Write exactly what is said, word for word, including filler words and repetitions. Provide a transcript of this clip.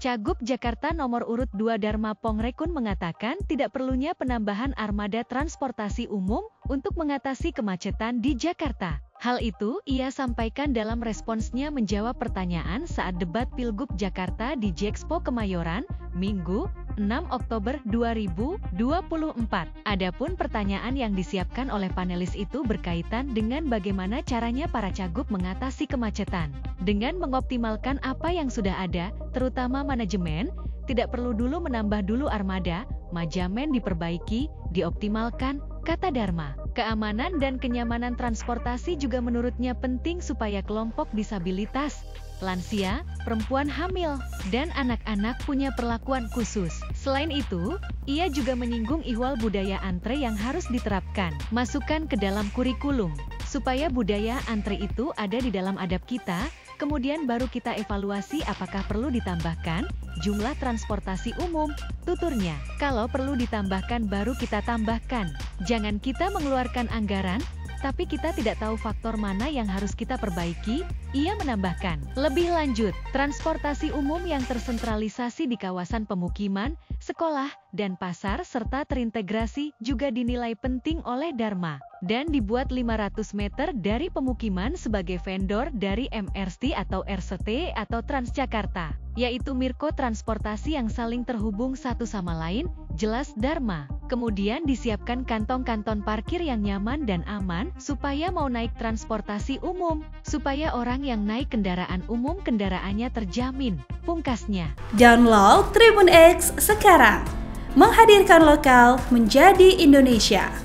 Cagup Jakarta nomor urut dua Dharma Pongrekun mengatakan tidak perlunya penambahan armada transportasi umum untuk mengatasi kemacetan di Jakarta. Hal itu ia sampaikan dalam responsnya menjawab pertanyaan saat debat Pilgub Jakarta di Jexpo Kemayoran, Minggu, enam Oktober dua ribu dua puluh empat. Adapun pertanyaan yang disiapkan oleh panelis itu berkaitan dengan bagaimana caranya para cagup mengatasi kemacetan. Dengan mengoptimalkan apa yang sudah ada, terutama manajemen, tidak perlu dulu menambah dulu armada, manajemen diperbaiki, dioptimalkan, kata Dharma. Keamanan dan kenyamanan transportasi juga menurutnya penting supaya kelompok disabilitas, lansia, perempuan hamil, dan anak-anak punya perlakuan khusus. Selain itu, ia juga menyinggung ihwal budaya antre yang harus diterapkan, masukkan ke dalam kurikulum, supaya budaya antre itu ada di dalam adab kita, kemudian baru kita evaluasi apakah perlu ditambahkan jumlah transportasi umum, tuturnya. Kalau perlu ditambahkan baru kita tambahkan. Jangan kita mengeluarkan anggaran, tapi kita tidak tahu faktor mana yang harus kita perbaiki, ia menambahkan. Lebih lanjut, transportasi umum yang tersentralisasi di kawasan pemukiman, sekolah, dan pasar serta terintegrasi juga dinilai penting oleh Dharma. Dan dibuat lima ratus meter dari pemukiman sebagai vendor dari M R T atau R C T atau Transjakarta, yaitu Mirko Transportasi yang saling terhubung satu sama lain, jelas Dharma. Kemudian disiapkan kantong-kantong parkir yang nyaman dan aman, supaya mau naik transportasi umum, supaya orang yang naik kendaraan umum kendaraannya terjamin, pungkasnya. Download Tribun X sekarang, menghadirkan lokal menjadi Indonesia.